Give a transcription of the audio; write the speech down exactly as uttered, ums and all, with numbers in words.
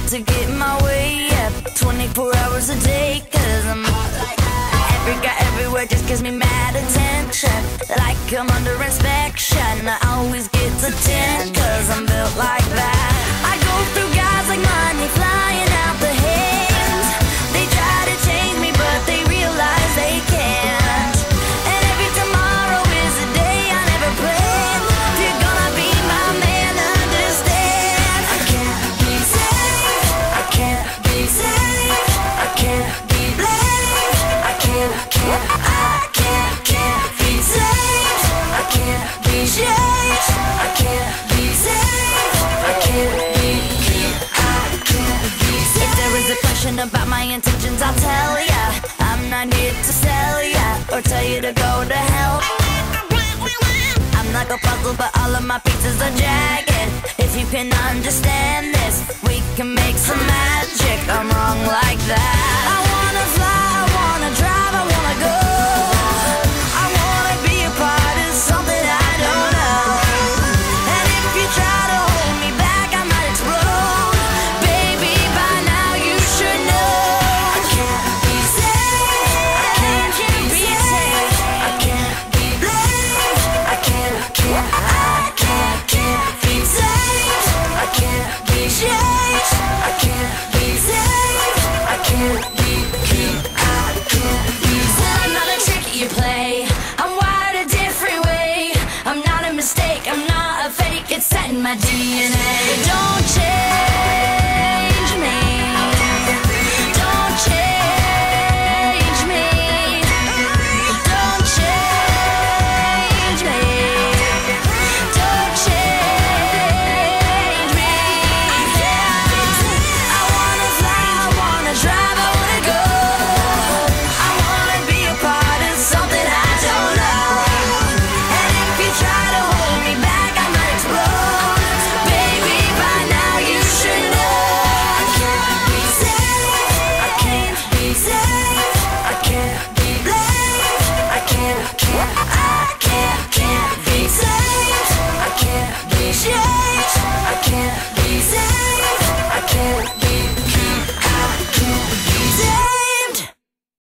to get my way up twenty-four hours a day, cause I'm hot like that. Every guy everywhere just gives me mad attention, like I'm under inspection. I always get to ten, cause I'm built like that. I go through guys like money flying out the hands. They try to change me but they realize they can't. And every tomorrow is a day I never planned. If you're gonna be my man, understand I can't be saved, I can't be saved, I can't be blamed, I can't, can't, I can't, can't be saved, I can't be changed, I can't be saved, I can't be, can't, I can't be saved. If there is a question about my intentions, I'll tell ya. I'm not here to sell ya or tell you to go to hell. I'm like a puzzle, but all of my pieces are jagged. If you can understand this, we can make some magic. I'm wrong like that. I wanna fly, I wanna drive, I wanna go. I wanna be a part of something I don't know. And if you try to hold me back, I might explode. Baby, by now you should know I can't be saved, I can't be saved, I can't be blamed, I can't, can't, I can't, can't be saved, I can't be changed, I can't be saved, I can't be, can't, I can't be saved. I'm not a trick you play, I'm wired a different way. I'm not a mistake, I'm not a fake, it's set in my D N A. Don't